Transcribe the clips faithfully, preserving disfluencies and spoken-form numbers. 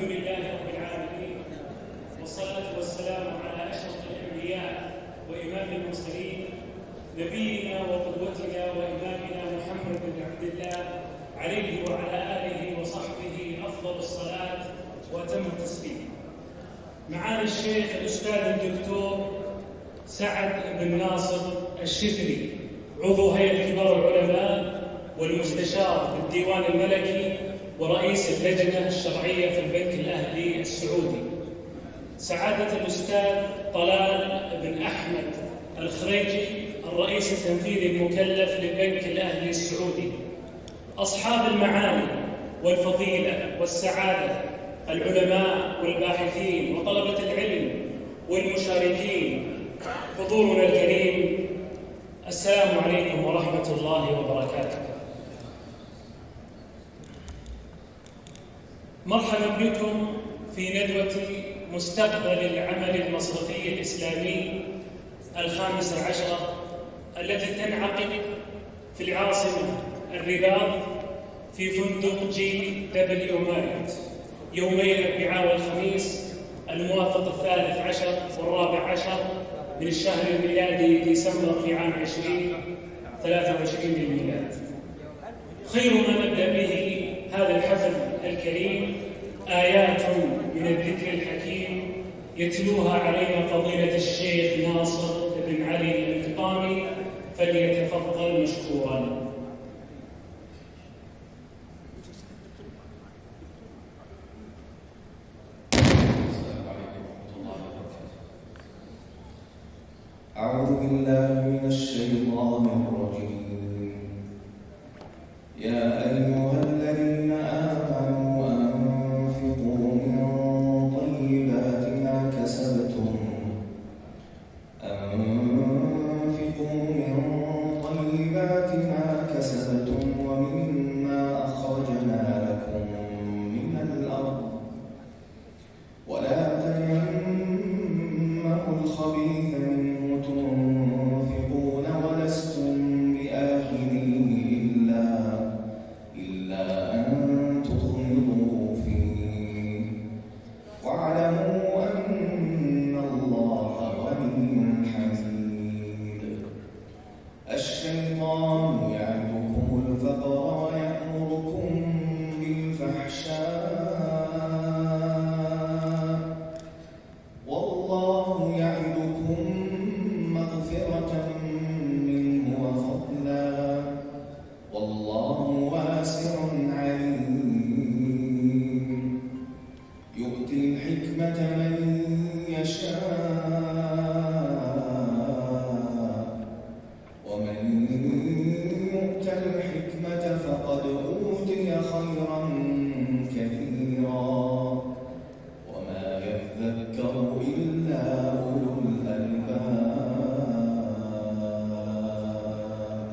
لله رب العالمين، والصلاة والسلام على أشرف الأنبياء وإمام المرسلين، نبينا وقدوتنا وإمامنا محمد بن عبد الله عليه وعلى آله وصحبه أفضل الصلاة وأتم التسليم. معالي الشيخ الأستاذ الدكتور سعد بن ناصر الشفري، عضو هيئة كبار العلماء والمستشار بالديوان الملكي ورئيس اللجنة الشرعية في البنك الأهلي السعودي. سعادة الأستاذ طلال بن أحمد الخريجي، الرئيس التنفيذي المكلف للبنك الأهلي السعودي. أصحاب المعالي والفضيلة والسعادة، العلماء والباحثين وطلبة العلم والمشاركين، حضورنا الكريم، السلام عليكم ورحمة الله وبركاته. مرحبا بكم في ندوة مستقبل العمل المصرفي الإسلامي الخامسة عشرة التي تنعقد في العاصمة الرباط في فندق جي دبليو ماريوت يومي الأربعاء والخميس الموافق الثالث عشر والرابع عشر من الشهر الميلادي ديسمبر في عام عشرين ثلاثة وعشرين للميلاد. خير ما نبدأ به هذا الحفل الكريم آيات من الذكر الحكيم يتلوها علينا فضيلة الشيخ ناصر بن علي القطامي، فليتفضل مشكورا. أعوذ بالله من الشيطان الرجيم. يا أيها الذين آمنوا أنفقوا من طيبات ما كسبتم أنفقوا من طيبات ما كسبتم ومما أخرجنا لكم من الأرض ولا تيمموا الخبيث منه تنفقون ولستم بآخذيه إلا إلا أن تغمضوا فيه واعلموا أن الله غني حميد. الشيطان يعدكم الفقر ويأمركم بالفحشاء والله يعدكم مغفرة منه وفضلا والله واسع عليم. يؤتي الحكمة من يشاء ومن يؤت الحكمة فقد أوتي خيرا كثيرا وما يذكر إلا أولو الألباب.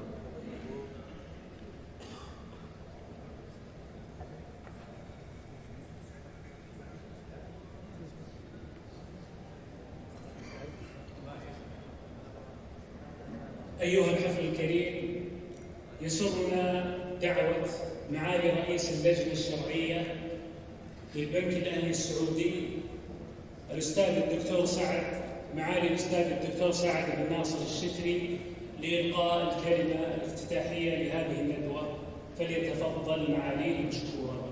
أيها الحفل الكريم، يسرنا دعوة معالي رئيس اللجنة الشرعية للبنك الأهلي السعودي الأستاذ الدكتور سعد معالي الأستاذ الدكتور سعد بن ناصر الشفري لإلقاء الكلمة الافتتاحية لهذه الندوة، فليتفضل معاليه مشكورا.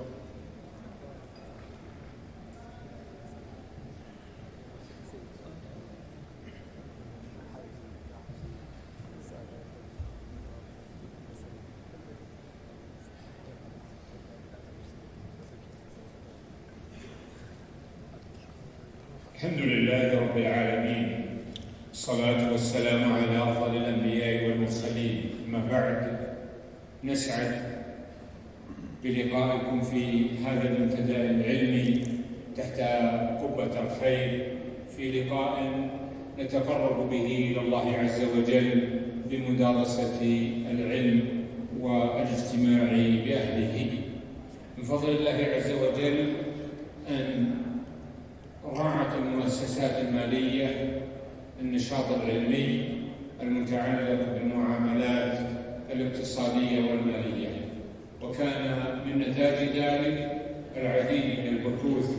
الحمد لله رب العالمين، الصلاة والسلام على أفضل الأنبياء والمرسلين. أما بعد، نسعد بلقائكم في هذا المنتدى العلمي تحت قبة الخير، في لقاء نتقرب به إلى الله عز وجل بمدارسة العلم والاجتماع بأهله. من فضل الله عز وجل أن راعت المؤسسات المالية النشاط العلمي المتعلق بالمعاملات الاقتصادية والمالية، وكان من نتاج ذلك العديد من البحوث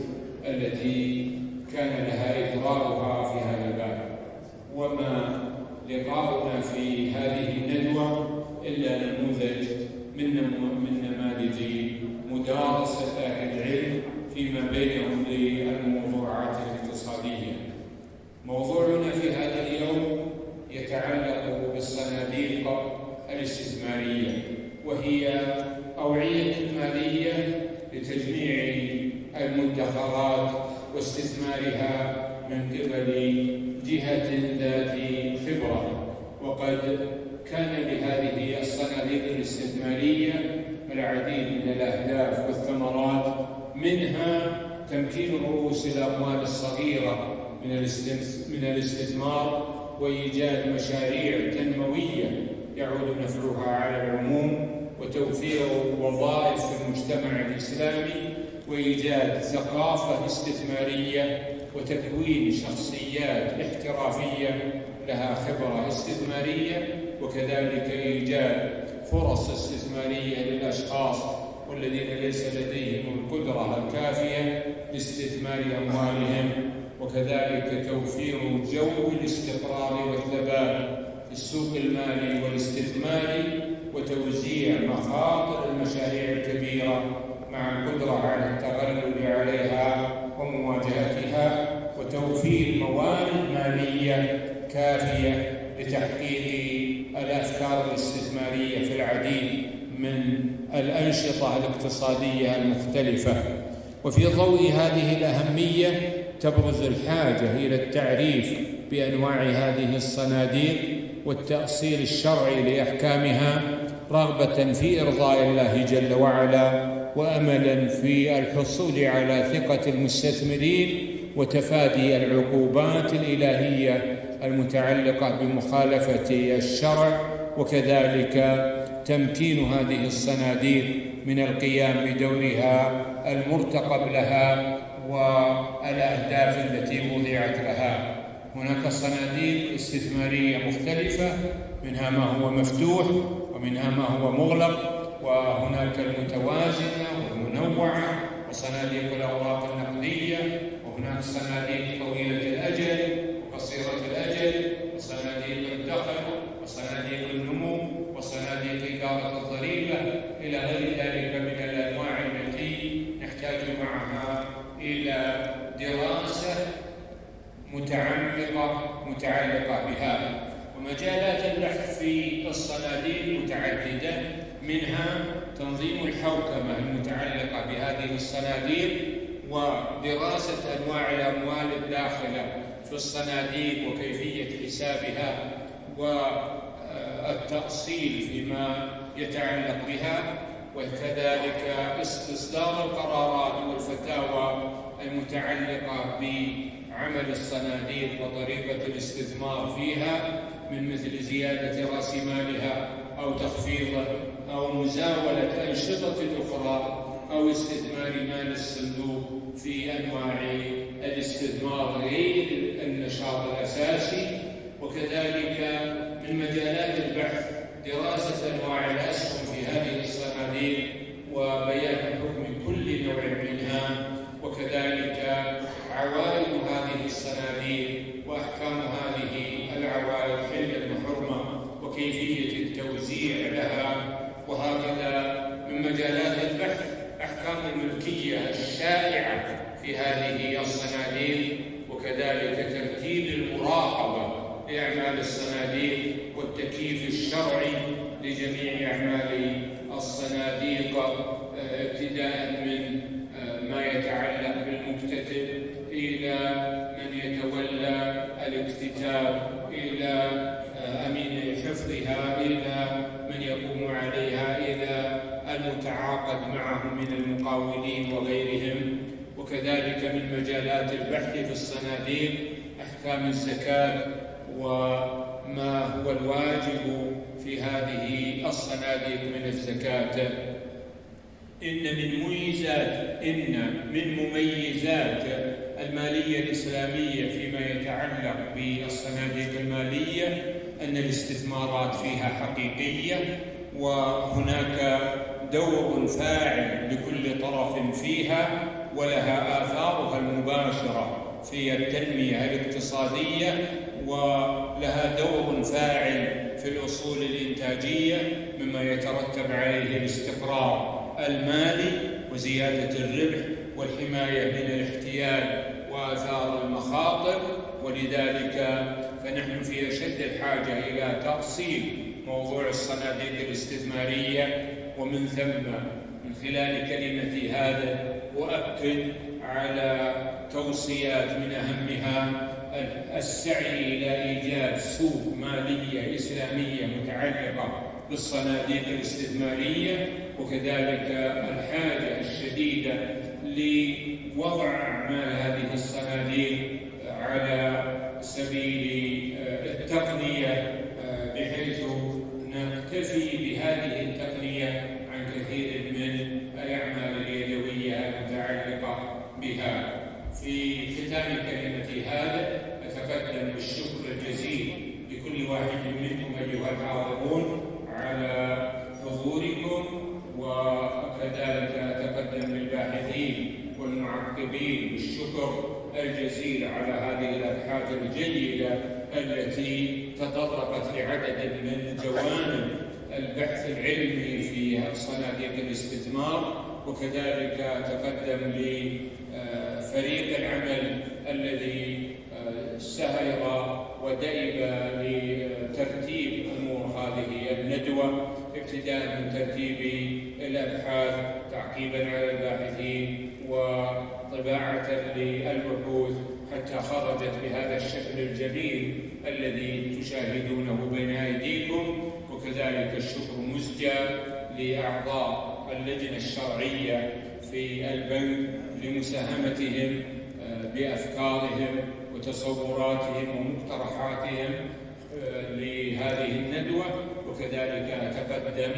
التي كان لها إثرارها في هذا الباب. وما لقاؤنا في هذه الندوة إلا نموذج من من نماذج مدارسة أهل العلم فيما بينهم للموضوعات الاقتصادية. موضوعنا في هذا اليوم يتعلق بالصناديق الاستثمارية، وهي أوعية مالية لتجميع المدخرات واستثمارها من قبل جهة ذات خبرة. وقد كان لهذه الصناديق الاستثمارية العديد من الأهداف والثمرات، منها تمكين رؤوس الأموال الصغيرة من الاستثمار وإيجاد مشاريع تنموية يعود نفعها على العموم، وتوفير وظائف في المجتمع الإسلامي، وإيجاد ثقافة استثمارية، وتكوين شخصيات احترافية لها خبرة استثمارية، وكذلك إيجاد فرص استثمارية للأشخاص والذين ليس لديهم القدرة الكافية لاستثمار أموالهم، وكذلك توفير جو الاستقرار والثبات في السوق المالي والاستثماري، وتوزيع مخاطر المشاريع الكبيرة مع القدرة على التغلب عليها ومواجهتها، وتوفير موارد مالية كافية لتحقيق الأفكار الاستثمارية في العديد من الأنشطة الاقتصادية المختلفة. وفي ضوء هذه الأهمية تبرز الحاجة إلى التعريف بأنواع هذه الصناديق والتأصيل الشرعي لأحكامها، رغبة في إرضاء الله جل وعلا، وأملا في الحصول على ثقة المستثمرين وتفادي العقوبات الإلهية المتعلقة بمخالفة الشرع، وكذلك تمكين هذه الصناديق من القيام بدورها المرتقب لها والأهداف التي وضعت لها. هناك صناديق استثمارية مختلفة، منها ما هو مفتوح ومنها ما هو مغلق، وهناك المتوازنة والمنوعة وصناديق الأوراق النقدية، وهناك صناديق طويلة الأجل وقصيرة الأجل، وصناديق الدخل وصناديق النمو وصناديق إدارة الضريبة، إلى غير ذلك من الأنواع التي نحتاج معها إلى دراسة متعمقة متعلقة بها. ومجالات البحث في الصناديق متعددة، منها تنظيم الحوكمة المتعلقة بهذه الصناديق، ودراسة أنواع الأموال الداخلة في الصناديق وكيفية حسابها، والتأصيل فيما يتعلق بها، وكذلك استصدار القرارات والفتاوى المتعلقة بعمل الصناديق وطريقة الاستثمار فيها، من مثل زيادة رأس مالها أو تخفيضه أو مزاولة أنشطة أخرى أو استثمار مال الصندوق في أنواع الاستثمار غير النشاط الأساسي. وكذلك من مجالات البحث دراسة أنواع الأسهم في هذه الصناديق وبيان حكم كل نوع منها، وكذلك عوائد هذه الصناديق وأحكام هذه العوائد حلا وحرمة وكيفية التوزيع لها. وهكذا من مجالات البحث أحكام الملكية الشائعة في هذه الصناديق، وكذلك ترتيب المراقبة لأعمال الصناديق والتكييف الشرعي لجميع أعمال الصناديق، ابتداء من ما يتعلق بالمكتتب إلى من يتولى الاكتتاب، إلى أمين حفظها، إلى من يقوم عليها، إلى المتعاقد معهم من المقاولين وغيرهم. وكذلك من مجالات البحث في الصناديق أحكام الزكاة وما هو الواجب في هذه الصناديق من الزكاة. إن من مميزات إن من مميزات المالية الإسلامية فيما يتعلق بالصناديق المالية أن الاستثمارات فيها حقيقية، وهناك دور فاعل لكل طرف فيها، ولها آثارها المباشرة في التنمية الاقتصادية، ولها دور فاعل في الأصول الإنتاجية، مما يترتب عليه الاستقرار المالي وزيادة الربح والحماية من الاحتيال وآثار المخاطر. ولذلك فنحن في أشد الحاجة إلى تأصيل موضوع الصناديق الاستثمارية، ومن ثم من خلال كلمتي هذا أؤكد على توصيات من أهمها السعي إلى إيجاد سوق مالية إسلامية متعلقة بالصناديق الاستثمارية، وكذلك الحاجة الشديدة لوضع أعمال هذه الصناديق على سبيل التقنية، بحيث نكتفي بهذه التقنية عن كثير من الأعمال اليدوية المتعلقة بها. في ختام كلمتي هذا أتقدم بالشكر الجزيل لكل واحد منكم أيها الحاضرون على حضوركم، وكذلك أتقدم للباحثين والمعقبين بالشكر الجزيل على هذه الأبحاث الجيدة التي تطرقت لعدد من جوانب البحث العلمي في صناديق الاستثمار. وكذلك أتقدم لفريق العمل الذي سهر ودئب لترتيب أمور هذه الندوة، ابتداء من ترتيب الأبحاث، تعقيبا على الباحثين، وطباعة للبحوث، حتى خرجت بهذا الشكل الجميل الذي تشاهدونه بين أيديكم. وكذلك الشكر مزجى لأعضاء اللجنة الشرعية في البنك لمساهمتهم بأفكارهم وتصوراتهم ومقترحاتهم لهذه الندوة. وكذلك أتقدم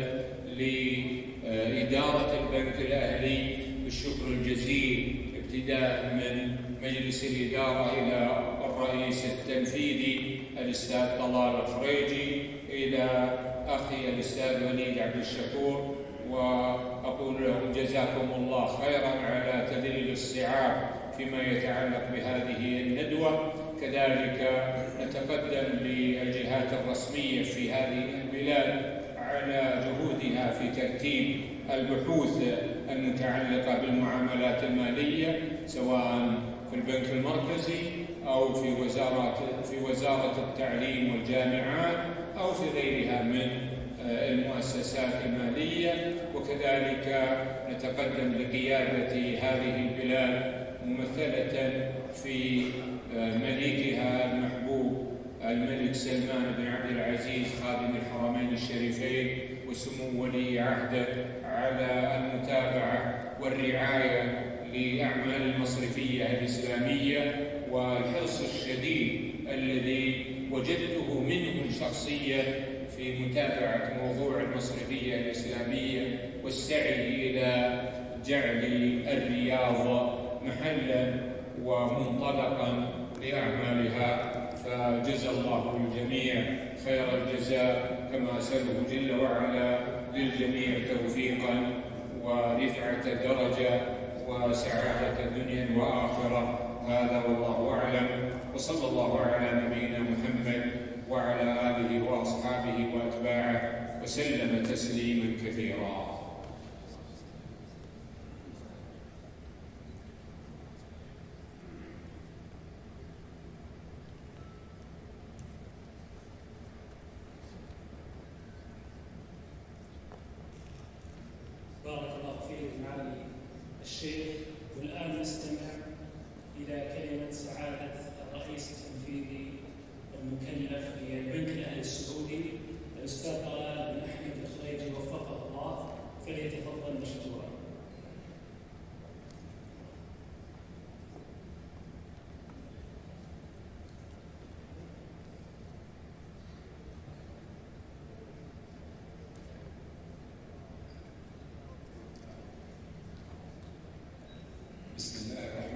لإدارة البنك الأهلي بالشكر الجزيل، ابتداء من مجلس الإدارة إلى الرئيس التنفيذي الأستاذ طلال الفريجي، إلى أخي الأستاذ وليد عبد الشكور، وأقول لهم جزاكم الله خيرا على تذليل الصعاب فيما يتعلق بهذه الندوة. كذلك نتقدم للجهات الرسمية في هذه البلاد على جهودها في ترتيب البحوث المتعلقة بالمعاملات المالية، سواء في البنك المركزي أو في وزارة في وزارة التعليم والجامعات أو في غيرها من المؤسسات المالية. وكذلك نتقدم لقيادة هذه البلاد ممثلة في مليكها المحبوب الملك سلمان بن عبد العزيز خادم الحرمين الشريفين وسمو ولي عهده على المتابعة والرعاية لأعمال المصرفية الإسلامية، والحرص الشديد الذي وجدته منهم شخصيا في متابعة موضوع المصرفية الإسلامية والسعي إلى جعل الرياض محلا ومنطلقا لأعمالها. فجزى الله الجميع خير الجزاء، كما أسأله جل وعلا للجميع توفيقا ورفعة درجة وسعادة دنيا وآخرة. هذا والله أعلم، وصلى الله على نبينا محمد وعلى آله وأصحابه وأتباعه وسلم تسليما كثيرا. بارك الله فيك معالي الشيخ. والآن نستمع إلى كلمة سعادة الرئيس التنفيذي المكلف للبنك الأهلي السعودي الأستاذ طلال بن أحمد الخريجي وفقه الله، فليتفضل مشكورا. بسم الله الرحمن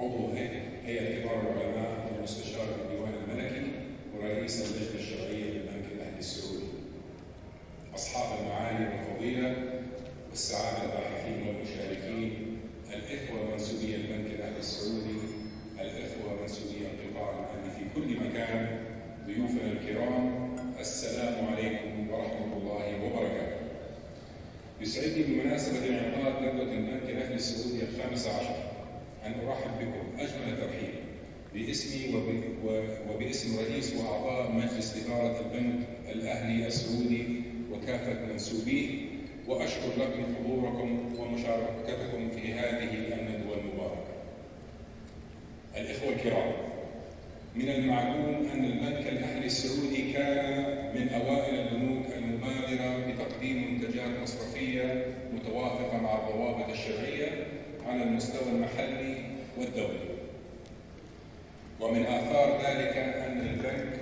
عضو هيئة كبار العلماء والمستشار الديوان الملكي ورئيس اللجنة الشرعية للبنك الأهلي السعودي. أصحاب المعالي والفضيلة والسعادة الباحثين والمشاركين، الإخوة منسوبي البنك الأهلي السعودي، الإخوة منسوبي القطاع المالي في كل مكان، ضيوفنا الكرام، السلام عليكم ورحمة الله وبركاته. يسعدني بمناسبة انعقاد ندوة البنك الأهلي السعودي الخامسة عشر أن أرحب بكم أجمل ترحيب باسمي وباسم رئيس وأعضاء مجلس إدارة البنك الأهلي السعودي وكافة منسوبيه، وأشكر لكم حضوركم ومشاركتكم في هذه الندوة المباركة. الإخوة الكرام، من المعلوم أن البنك الأهلي السعودي كان من أوائل البنوك المبادرة بتقديم منتجات مصرفية متوافقة مع الضوابط الشرعية على المستوى المحلي والدولي. ومن آثار ذلك أن البنك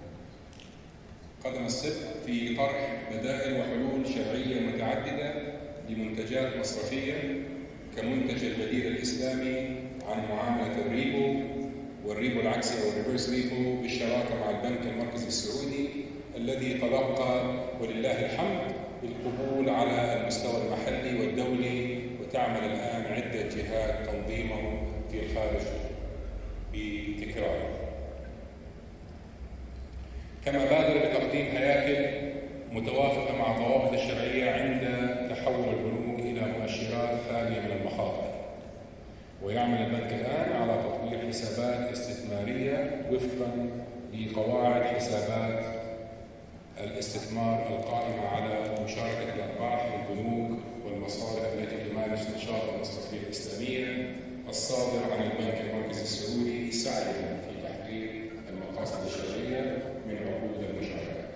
قدم السبق في طرح بدائل وحلول شرعية متعددة لمنتجات مصرفية كمنتج البديل الإسلامي عن معاملة الريبو والريبو العكسي أو الريفرس ريبو بالشراكة مع البنك المركزي السعودي، الذي تلقى ولله الحمد بالقبول على المستوى المحلي والدولي، وتعمل الآن عدة جهات تنظيمه في الخارج بتكراره. كما بادر بتقديم هياكل متوافقة مع الضوابط الشرعية عند تحول البنوك إلى مؤشرات خالية من المخاطر. ويعمل البنك الآن على تطوير حسابات استثمارية وفقا لقواعد حسابات الاستثمار القائمة على مشاركة الأرباح للبنوك والمصارف التي تمارس نشاط المصرفية الإسلامية الصادر عن البنك المركزي السعودي، سعيا في تحقيق المقاصد الشرعية من عقود المشاركة.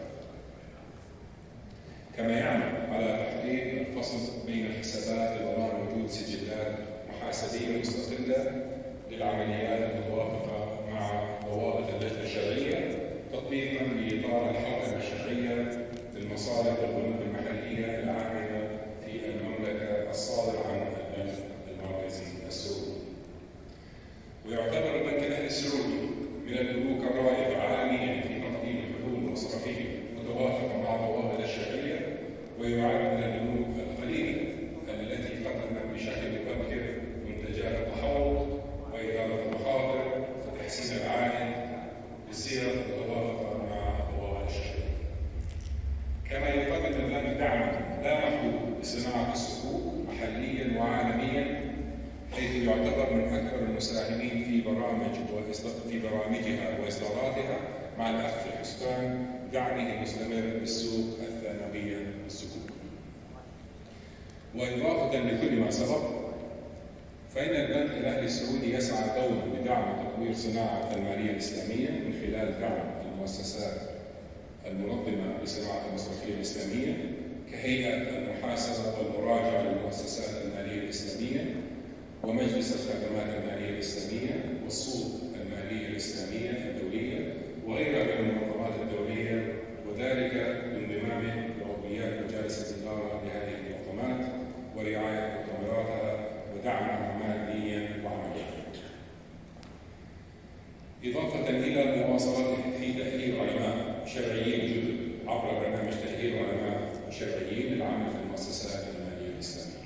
كما يعمل على تحقيق الفصل بين الحسابات لضمان وجود سجلات محاسبية مستقلة للعمليات المتوافقة مع ضوابط اللجنة الشرعية، تطبيقا لإطار الحوكمة الشرعية للمصارف والبنوك المحلية العاملة في المملكة الصادرة عن البنك المركزي السعودي. ويعتبر البنك الأهلي السعودي من البنوك الرائدة عالميا في تقديم حلول مصرفية متوافقة مع الضوابط الشرعية، ويعد من البنوك القليلة التي قدمت بشكل مبكر منتجات التحوط وإدارة المخاطر وتحسين العائد بصيغة متوافقة مع الضوابط الشرعية. كما يقدم البنك دعما لا محدود لصناعة الصكوك محليا وعالميا، حيث يعتبر من أكبر المساهمين في برامج في برامجها وإصداراتها، مع الأخذ في الحسبان دعمه المستمر بالسوق الثانوية للصكوك. وإضافة لكل ما سبق، فإن البنك الأهلي السعودي يسعى دوما لدعم وتطوير صناعة المالية الإسلامية من خلال دعم المؤسسات المنظمة لصناعة المصرفية الإسلامية كهيئة المحاسبة والمراجعة للمؤسسات المالية الإسلامية، ومجلس الخدمات المالية الإسلامية، والسوق المالية الإسلامية الدولية، وغيرها من المنظمات الدولية، وذلك بانضمامه لعضويات مجالس الإدارة لهذه المنظمات ورعاية مؤتمراتها ودعمها ماديا وعمليا. إضافة إلى مواصلته في تأهيل علماء شرعيين جدد عبر برنامج تأهيل علماء شرعيين للعمل في المؤسسات المالية الإسلامية،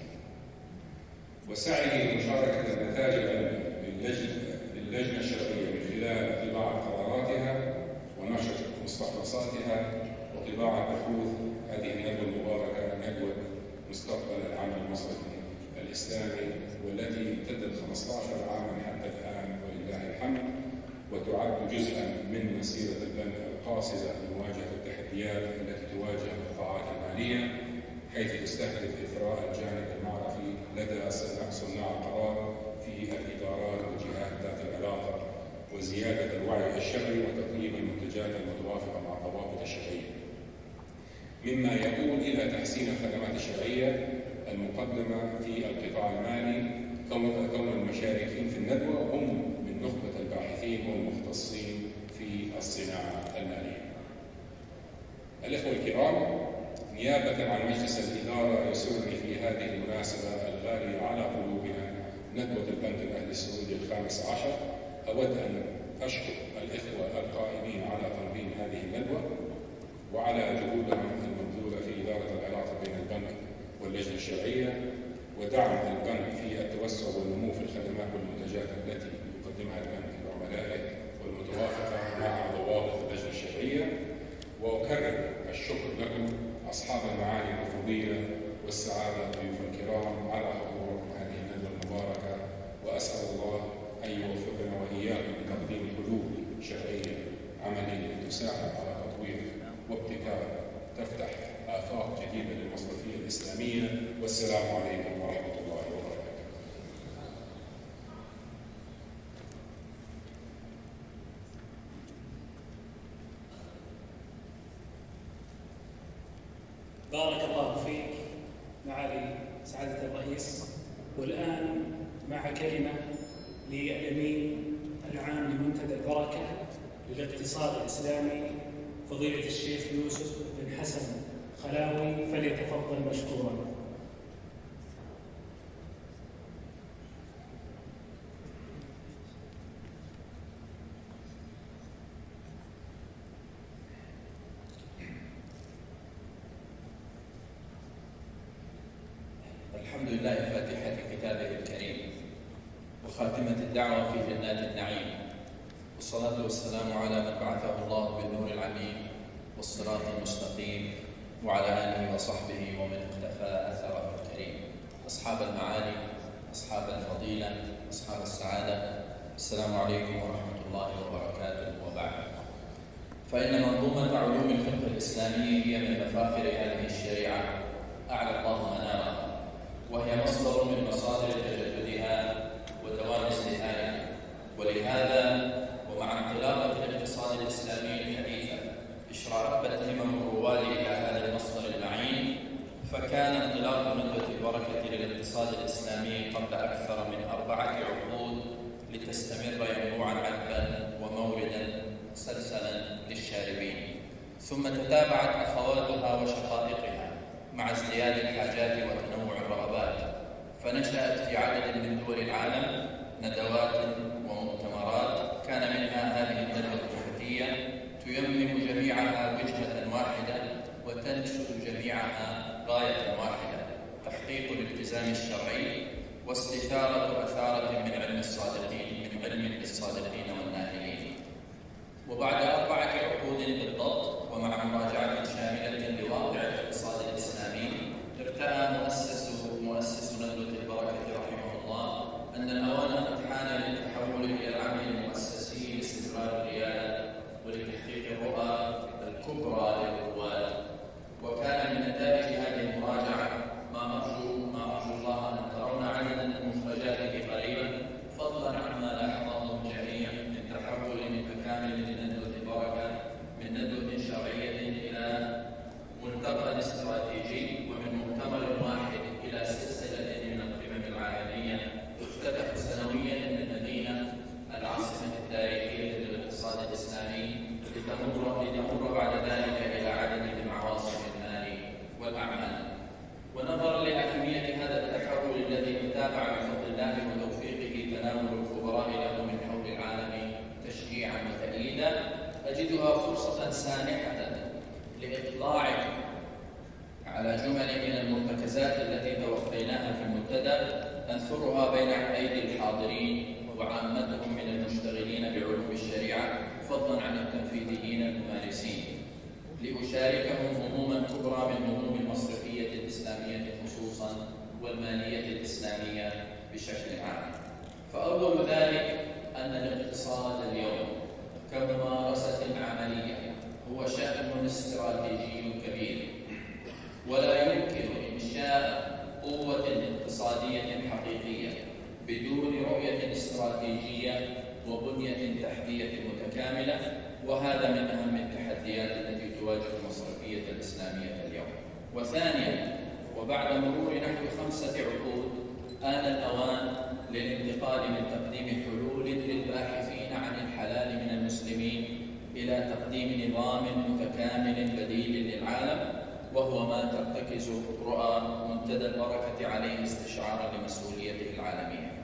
وسعيه لمشاركة النتائج للجنة الشرعية من خلال طباعة قراراتها ونشر مستخلصاتها وطباعة بحوث هذه الندوة المباركة، ندوة مستقبل العمل المصرفي الإسلامي، والتي امتدت خمسة عشر عاما حتى الآن ولله الحمد، وتعد جزءا من مسيرة البنك القاصدة لمواجهة التحديات التي تواجه القطاعات المالية، حيث تستهدف إثراء الجانب المعرفي لدى صناع القرار في الإدارات والجهات ذات العلاقة، وزيادة الوعي الشرعي وتقييم المنتجات المتوافقة مع الضوابط الشرعية، مما يؤول إلى تحسين الخدمات الشرعية المقدمة في القطاع المالي. كون المشاركين في الندوة هم من نخبة الباحثين والمختصين في الصناعة المالية. الإخوة الكرام، نيابة عن مجلس الإدارة، يسرني في هذه المناسبة الغالية على قلوبنا ندوة البنك الأهلي السعودي الخامس عشر، أود أن أشكر الإخوة القائمين على تنظيم هذه الندوة وعلى جهودهم المبذولة في إدارة العلاقة بين البنك واللجنة الشرعية ودعم البنك في التوسع والنمو في الخدمات والمنتجات التي يقدمها البنك لعملائه والمتوافقة مع ضوابط اللجنة الشرعية. وأكرر الشكر لكم أصحاب المعالي الفضيلة والسعادة ضيوف الكرام على حضوركم هذه الندوة المباركة، وأسأل الله أن يوفقنا وإياكم بتقديم حلول شرعية عملية تساعد على تطوير وابتكار تفتح آفاق جديدة للمصرفية الإسلامية. والسلام عليكم ورحمة الله وبركاته. بارك الله فيك معالي سعادة الرئيس. والآن مع كلمة للأمين العام لمنتدى البركة للاقتصاد الإسلامي فضيلة الشيخ يوسف بن حسن خلاوي، فليتفضل مشكورا. الحمد لله فاتحة كتابه الكريم وخاتمة الدعوة في جنات النعيم، والصلاة والسلام على من بعثه الله بالنور العميم والصراط المستقيم وعلى آله وصحبه ومن اقتفى أثره الكريم. أصحاب المعالي، أصحاب الفضيلة، أصحاب السعادة، السلام عليكم ورحمة الله وبركاته. وبعد، فإن منظومة علوم الفقه الإسلامي هي من مفاخر هذه الشريعة أعلى الله منارها، وهي مصدر من مصادر تجددها ودوام ازدهارها. ولهذا ومع انطلاقة الاقتصاد الإسلامي الحديثة اشرعت همم الرواد إلى هذا المصدر المعين، فكان انطلاق ندوة البركة للاقتصاد الإسلامي قبل أكثر من أربعة عقود لتستمر ينبوعا عذبا وموردا سلسلا للشاربين، ثم تتابعت أخواتها وشقائقها مع ازدياد الحاجات وتنوع الرغبات، فنشأت في عدد من دول العالم ندوات ومؤتمرات كان منها هذه الندوة الفتية تيمم جميعها وجهة واحدة وتنشد جميعها غاية واحدة: تحقيق الالتزام الشرعي واستثارة أثارة من علم الصادقين من علم للصادقين والناهلين. وبعد أربعة عقود بالضبط ومع مراجعة شاملة لواقع الاقتصاد الإسلامي، ارتأى مؤسس مؤسس ندوة البركة رحمه الله أن الأوان قد حان للتحول إلى العمل المؤسسي لاستقرار الريادة ولتحقيق الرؤى الكبرى للرواد. وكان من نتائج هذه المراجعة ما أرجو ما أرجو الله أن ترون عددا من مخرجاته قريبا، فضلا عما لاحظه الجميع من تحول متكامل لندوة البركة من ندوة شرعية إلى ملتقى استراتيجي، ومن مؤتمر واحد إلى سلسلة من القمم العالمية تفتتح سنويا بالمدينة العاصمة التاريخية للاقتصاد الإسلامي، لتمر لتمر بعد ذلك إلى عدد من عواصم المال والأعمال. ونظرا لأهمية هذا التحول الذي تتابع بفضل الله وتوفيقه تناول الخبراء له من حول العالم تشجيعا وتأييدا، أجدها فرصة سانحة لإطلاعكم على جمل من المرتكزات التي توفيناها في المنتدى أنثرها بين أيدي الحاضرين وعامتهم من المشتغلين بعلوم الشريعة، فضلا عن التنفيذيين الممارسين، لأشاركهم هموما كبرى من هموم المصرفية الإسلامية خصوصا والمالية الإسلامية بشكل عام. فأول ذلك أن الاقتصاد اليوم كممارسة عملية هو شأن استراتيجي كبير، ولا يمكن إنشاء قوة اقتصادية حقيقية بدون رؤية استراتيجية وبنية تحتية متكاملة، وهذا من أهم التحديات التي تواجه المصرفية الإسلامية اليوم. وثانيا، وبعد مرور نحو خمسة عقود آن الأوان للانتقال من تقديم حلول للباحثين عن الحلال من المسلمين إلى تقديم نظام متكامل بديل للعالم، وهو ما ترتكز رؤى منتدى البركة عليه استشعارا لمسؤوليته العالمية.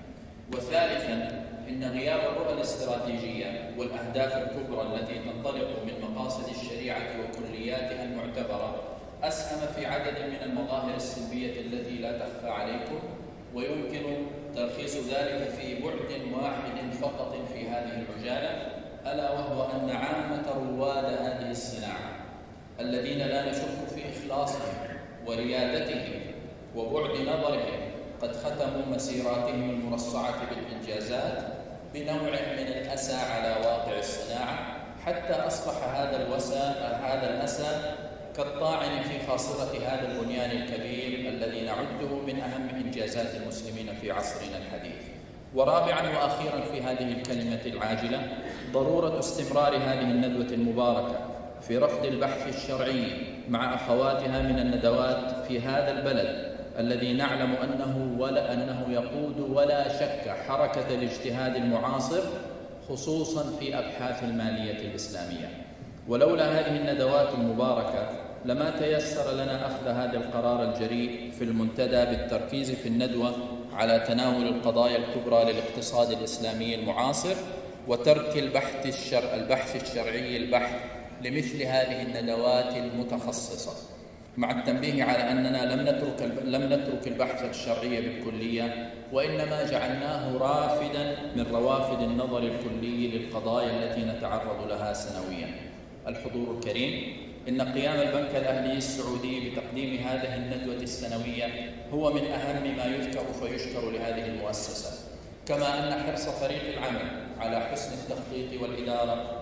وثالثا إن غياب الرؤى الاستراتيجية والأهداف الكبرى التي تنطلق من مقاصد الشريعة وكلياتها المعتبرة أسهم في عدد من المظاهر السلبية التي لا تخفى عليكم، ويمكن تلخيص ذلك في بعد واحد فقط في هذه العجالة، ألا وهو أن عامة رواد هذه الصناعة الذين لا نشك في إخلاصهم وريادتهم وبعد نظرهم قد ختموا مسيراتهم المرصعة بالإنجازات بنوع من الأسى على واقع الصناعة، حتى أصبح هذا الوسى هذا الأسى كالطاعن في خاصرة هذا البنيان الكبير الذي نعده من أهم إنجازات المسلمين في عصرنا الحديث. ورابعا وأخيرا في هذه الكلمة العاجلة، ضرورة استمرار هذه الندوة المباركة في رفض البحث الشرعي مع أخواتها من الندوات في هذا البلد الذي نعلم أنه ولا أنه يقود ولا شك حركة الاجتهاد المعاصر، خصوصا في أبحاث المالية الإسلامية. ولولا هذه الندوات المباركة لما تيسر لنا أخذ هذا القرار الجريء في المنتدى بالتركيز في الندوة على تناول القضايا الكبرى للاقتصاد الإسلامي المعاصر، وترك البحث الشرع البحث الشرعي البحث لمثل هذه الندوات المتخصصة، مع التنبيه على أننا لم نترك لم نترك البحث الشرعي بالكلية، وإنما جعلناه رافدا من روافد النظر الكلي للقضايا التي نتعرض لها سنويا. الحضور الكريم، إن قيام البنك الأهلي السعودي بتقديم هذه الندوة السنوية هو من أهم ما يذكر فيشكر لهذه المؤسسة، كما أن حرص فريق العمل على حسن التخطيط والإدارة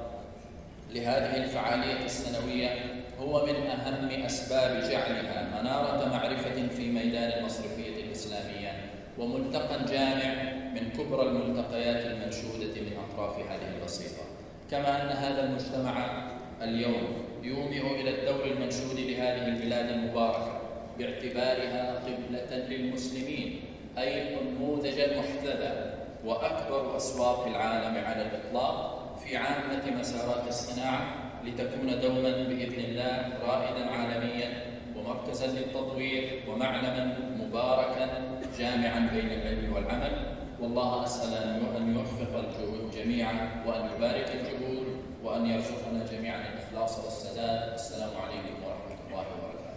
لهذه الفعالية السنوية هو من أهم أسباب جعلها منارة معرفة في ميدان المصرفية الإسلامية، وملتقى جامع من كبرى الملتقيات المنشودة من أطراف هذه البسيطة. كما أن هذا المجتمع اليوم يومئ إلى الدور المنشود لهذه البلاد المباركة باعتبارها قبلة للمسلمين، أي النموذج المحتذى وأكبر أسواق العالم على الإطلاق في عامة مسارات الصناعة، لتكون دوما بإذن الله رائدا عالميا ومركزا للتطوير ومعلما مباركا جامعا بين العلم والعمل. والله أسأل أن يوفق الجهود جميعا وأن يبارك الجهود وأن يرزقنا جميعا الإخلاص والسداد. السلام عليكم ورحمة الله وبركاته.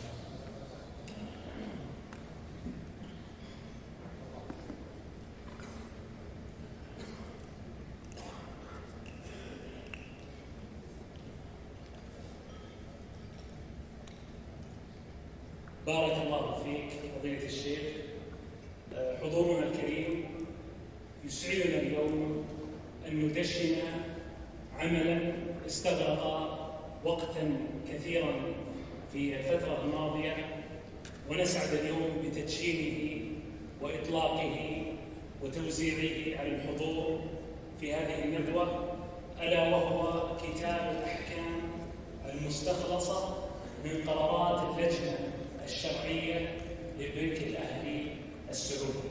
بارك الله فيك فضيلة الشيخ. حضورنا الكريم، يسعدنا اليوم أن ندشن عملا استغرق وقتا كثيرا في الفترة الماضية، ونسعد اليوم بتدشينه وإطلاقه وتوزيعه على الحضور في هذه الندوة، ألا وهو كتاب الأحكام المستخلصة من قرارات اللجنة الشرعية للبنك الأهلي السعودي.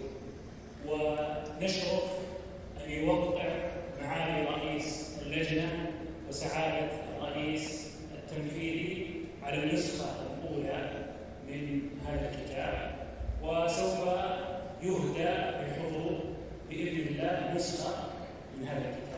ونشرف أن يوقع معالي رئيس اللجنة وسعادة الرئيس التنفيذي على النسخة الأولى من هذا الكتاب، وسوف يهدى بالحضور بإذن الله نسخة من هذا الكتاب.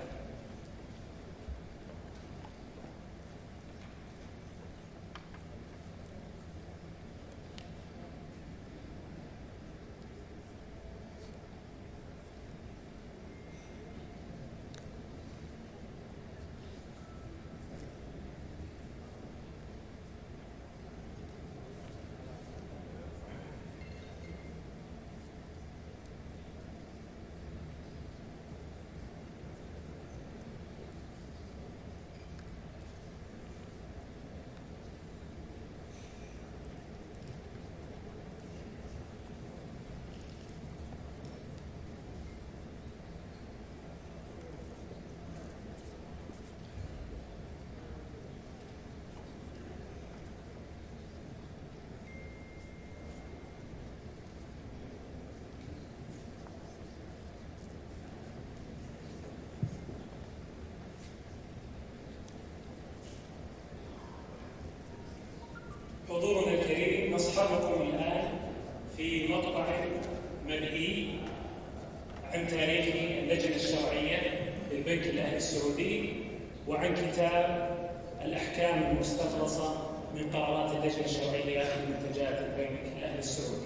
البنك الأهلي السعودي، وعن كتاب الأحكام المستخلصة من قرارات اللجنة الشرعية لمنتجات البنك الأهلي السعودي.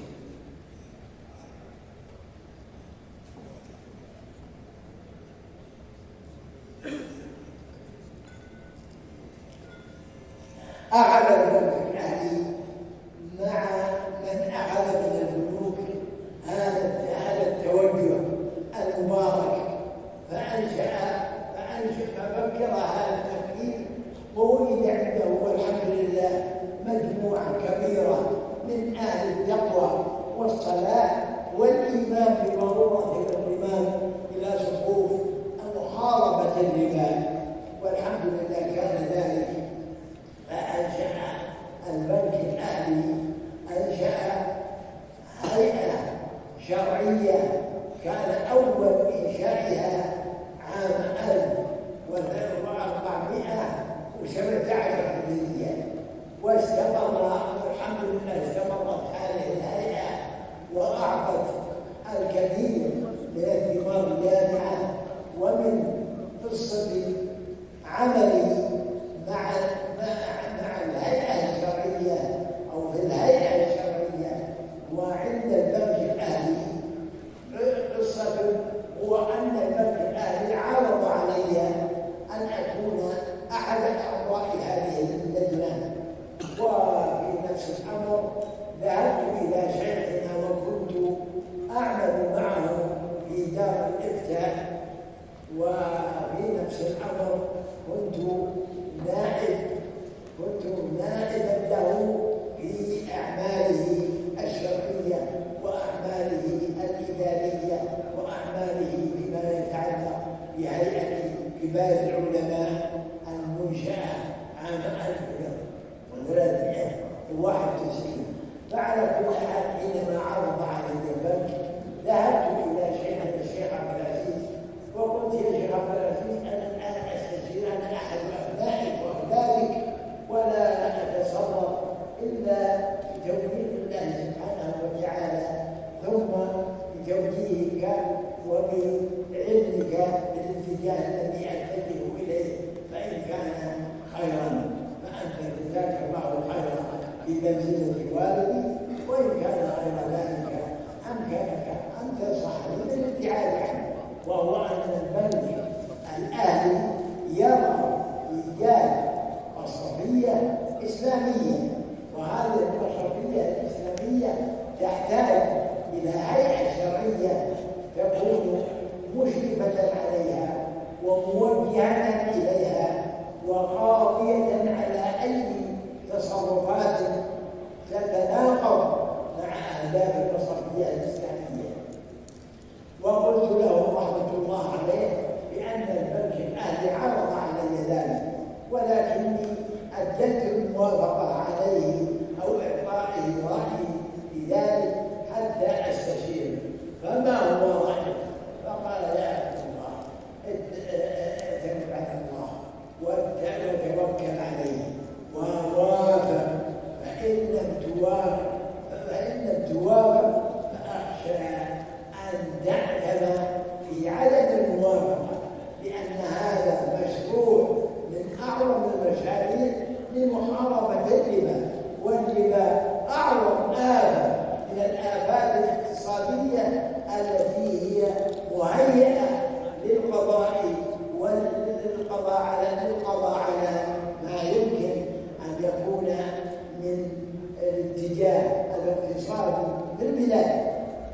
أخذ البنك الأهلي مع من أخذ من البنوك هذا هذا التوجه المبارك، فأنشأ فأنشأ ففكر هذا التفكير، ووجد عنده والحمد لله مجموعة كبيرة من أهل التقوى والصلاة والإيمان بضرورة الانضمام إلى صفوف محاربة الربا، والحمد لله كان ذلك. فأنشأ البنك الأهلي أنشأ هيئة شرعية كان أول إنشائها عام ألف وأربعمائة وسبعة عشر هجرية، واستمر والحمد لله استمرت هذه الهيئة وأعطت الكثير من الثمار الجامعة ومن قصة عمله مع مع الهيئة الشرعية أو في الهيئة الشرعية. وعند البنك الأهلي قصة هو أن البنك الأهلي عرض علي أن أكون أحد أعضاء هذه اللجنة، وفي نفس الأمر ذهبت إلى شيخنا وكنت أعمل معه في دار الإفتاء، وفي نفس الأمر كنت نائب كنت نائبا له في أعماله الشرعية وأعماله الإدارية وأعماله فيما يتعلق بهيئة كبار العلماء المنشأة عام ألف وثلاثمائة وواحد وتسعين. فعلى كل حال حينما عرض علي البنك ذهبت إلى شيخنا الشيخ عبد العزيز وقلت يا شيخ عبد العزيز أنا الآن أستشير، أنا أحد أبنائك وأولادك ولا أتصرف إلا بتوفيق الله سبحانه وتعالى، ثم بتوجيهك وبعلمك بالاتجاه الذي أتجه إليه، فإن كان خيرا فأنت جزاك الله خيرا بمنزلة والدي، وإن كان غير ذلك أمكنك أن تصحني بالابتعاد عنه، وهو أن البنك الأهلي يرى إيجاد مصرفية إسلامية، وهذه المصرفية الإسلامية تحتاج إلى هيئة شرعية تكون مشرفة عليها وموجهة إليها وقاضية على أي تصرفات تتناقض مع أهداف المصرفية الإسلامية. وقلت له رحمة الله عليه بأن البنك الأهلي عرض علي ذلك، ولكني أجلت الموافقة عليه أو إعطائه رأيي بذلك حتى أستشير فما هو رأيك؟ فقال يا عبد الله اعتمد على الله وتوكل عليه ووافق، فإن لم توافق فإن لم توافق فأخشى أن تعلم في عدم الموافقة، لأن هذا مشروع من أعظم المشاريع لمحاربة الربا، والربا أعظم آفة من الآفات الاقتصادية التي هي مهيئة للقضاء وللقضاء على للقضاء على ما يمكن أن يكون من الاتجاه الاقتصادي في البلاد.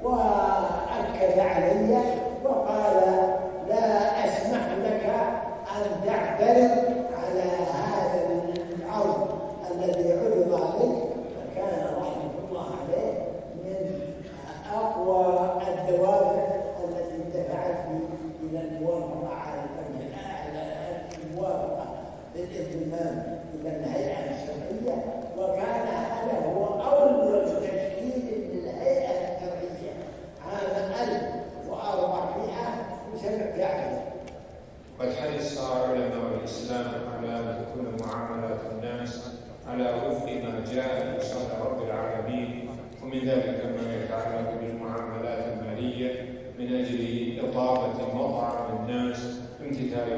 وأكد علي وقال لا أسمح لك أن تعترض على هذا العرض الذي عرض عليك، فكان رحمه الله عليه من أقوى الدوافع التي دفعتني إلى الموافقة على البنك الأعلى، الموافقة للانضمام إلى الهيئة الشرعية، وكان هذا هو أول تشكيل للهيئة الشرعية عام ألف وأربعمائة وسبعة عشر. قد حرص علماء الإسلام على أن تكون معاملات الناس على وفق ما جاء في شرع رب العالمين، ومن ذلك ما يتعلق بالمعاملات المالية من أجل إطابة مطعم الناس، امتثال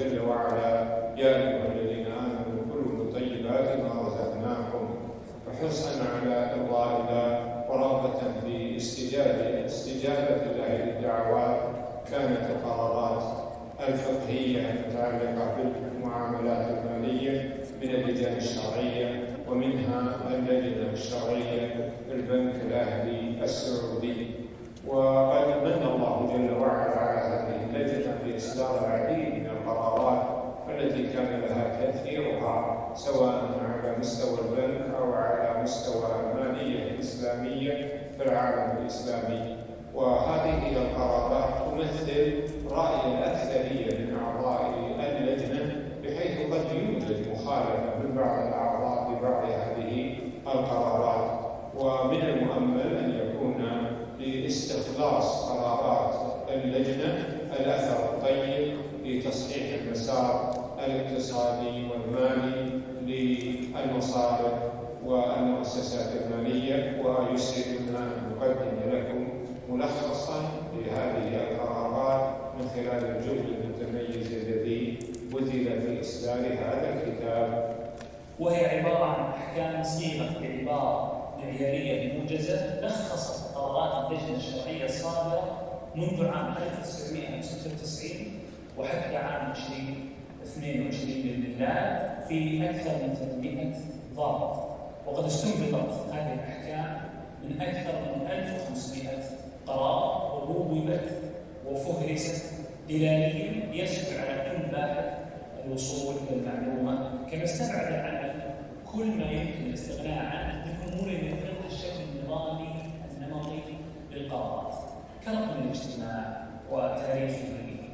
جل وعلا: يا أيها الذين آمنوا كلوا من طيبات ما رزقناكم، وحرصا على إرضاء الله ورغبة في استجابة استجابة الله للدعوات، كانت القرارات الفقهية المتعلقة بالمعاملات المالية من اللجان الشرعية، ومنها اللجنة الشرعية في البنك الأهلي السعودي. وقد من الله جل وعلا على هذه اللجنة بإصدار العديد من القرارات التي كان لها تأثيرها سواء على مستوى البنك أو على مستوى المالية الإسلامية في العالم الإسلامي. وهذه القرارات تمثل رأي الأكثرية من أعضاء اللجنة، بحيث قد يوجد مخالفة من بعض الأعضاء ببعض هذه القرارات، ومن المؤمل أن يكون لاستخلاص قرارات اللجنة الأثر الطيب في تصحيح المسار الاقتصادي والمالي للمصارف والمؤسسات المالية. ويسعدنا أن نقدم لكم ملخصا لهذه القرارات من خلال الجهد المتميز الذي بذل في إصدار هذا الكتاب. وهي عبارة عن أحكام صيغت بعبارة معيارية موجزة لخصت قرارات اللجنة الشرعية الصادرة منذ عام ألف وتسعمائة وستة وتسعين وحتى عام ألفين واثنين وعشرين للميلاد في أكثر من ثلاثمائة ضابط، وقد استنبطت هذه الأحكام من أكثر من ألف وخمسمائة قرار، وبوبت وفهرست دلاليا ليسهل على كل باحث الوصول إلى المعلومة، كما استبعد العمل كل ما يمكن الاستغناء عنه بأمور يفرض الشكل النظامي النمطي للقرارات كرقم الاجتماع وتاريخه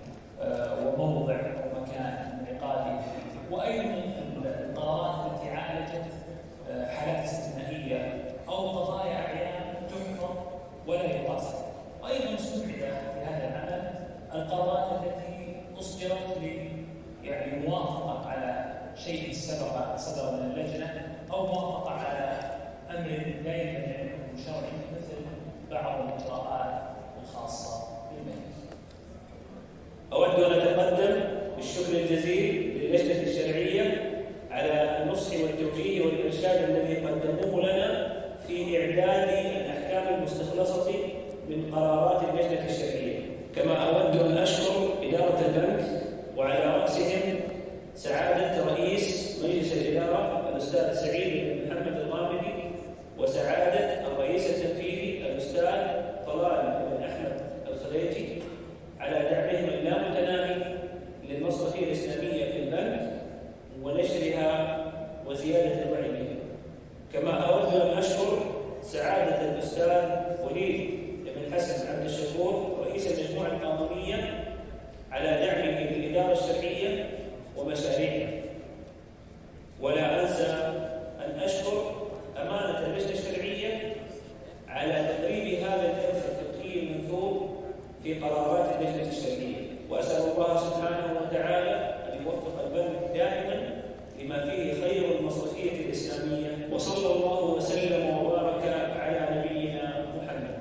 وموضع ومكان انعقاده، وأيضا القرارات التي عالجت حالات استثنائية أو قضايا أعيان تحفظ ولا يقاس. وأيضا استبعد في هذا العمل القرارات التي أصدرت ل يعني موافقة على شيء سبق صدر من اللجنة أو موافقة على أمر لا يمكن أن يكون شرعي، مثل بعض الإجراءات الخاصة بالبنك. أود أن أتقدم بالشكر الجزيل للجنة الشرعية على النصح والتوجيه والإرشاد الذي قدموه لنا في إعداد الأحكام المستخلصة من قرارات اللجنة الشرعية. كما أود أن أشكر إدارة البنك وعلى رأسهم سعادة رئيس مجلس الإدارة الأستاذ سعيد بن محمد الغامدي، وسعادة الرئيس التنفيذي الأستاذ طلال بن أحمد الخليجي على دعمهم اللامتناهي للمصلحة الإسلامية في البنك ونشرها وزيادة الوعي بها. كما أود أن أشكر سعادة الأستاذ وليد بن حسن عبد الشكور رئيس المجموعة القانونية على دعمه للإدارة الشرعية ومشاريعها. ولا أنسى أن أشكر أمانة اللجنة الشرعية على تقريب هذا الإرث الفقهي المنثور في قرارات اللجنة الشرعية، وأسأل الله سبحانه وتعالى أن يوفق البنك دائما لما فيه خير المصلحية الإسلامية، وصلى الله وسلم وبارك على نبينا محمد.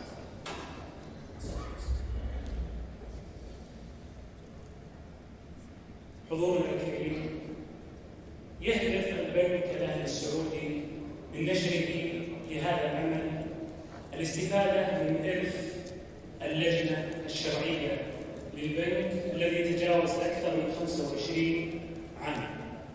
حضورنا الكريم، يهدف البنك الأهلي السعودي من نشره لهذا العمل الاستفادة من إرث اللجنة الشرعية للبنك الذي تجاوز أكثر من خمسة وعشرين عام،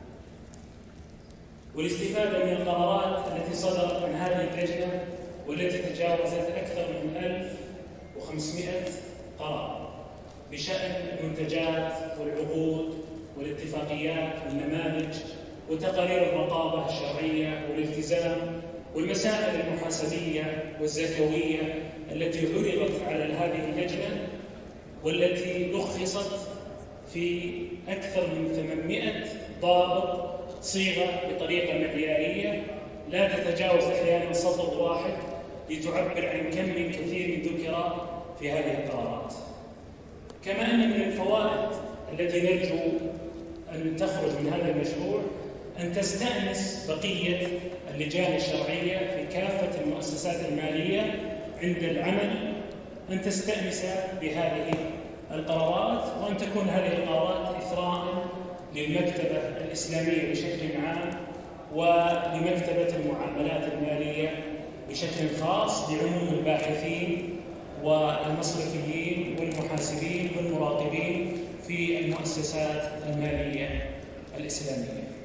والاستفادة من القرارات التي صدرت من هذه اللجنة والتي تجاوزت أكثر من ألف وخمسمائة قرار بشأن المنتجات والعقود والاتفاقيات والنماذج وتقارير الرقابة الشرعية والالتزام والمسائل المحاسبية والزكوية التي عرضت على هذه اللجنة، والتي لخصت في أكثر من ثمانمائة ضابط صيغة بطريقة معيارية لا تتجاوز أحيانا سطر واحد لتعبر عن كم كثير ذكر في هذه القرارات. كما أن من الفوائد التي نرجو أن تخرج من هذا المشروع أن تستأنس بقية اللجان الشرعية في كافة المؤسسات المالية عند العمل أن تستأنس بهذه القرارات، وأن تكون هذه القرارات إثراء للمكتبة الإسلامية بشكل عام ولمكتبة المعاملات المالية بشكل خاص لعموم الباحثين والمصرفيين والمحاسبين والمراقبين في المؤسسات المالية الإسلامية.